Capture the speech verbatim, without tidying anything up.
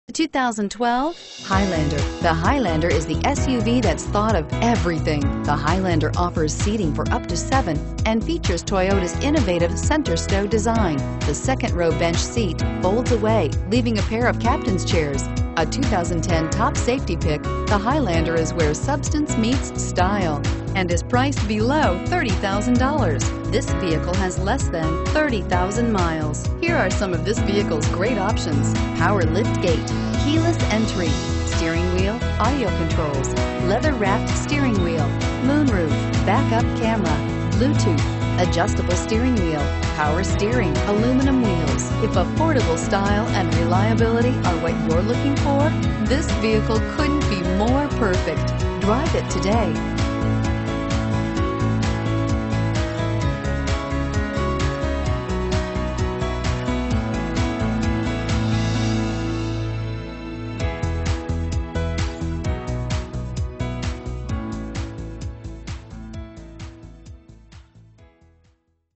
two thousand twelve Highlander. The Highlander is the S U V that's thought of everything. The Highlander offers seating for up to seven and features Toyota's innovative center stow design. The second row bench seat folds away, leaving a pair of captain's chairs. A two thousand ten top safety pick, the Highlander is where substance meets style and is priced below thirty thousand dollars. This vehicle has less than thirty thousand miles. Here are some of this vehicle's great options: power liftgate, keyless entry, steering wheel audio controls, leather-wrapped steering wheel, moonroof, backup camera, Bluetooth, adjustable steering wheel, power steering, aluminum wheels. If affordable style and reliability are what you're looking for, this vehicle couldn't be more perfect. Drive it today.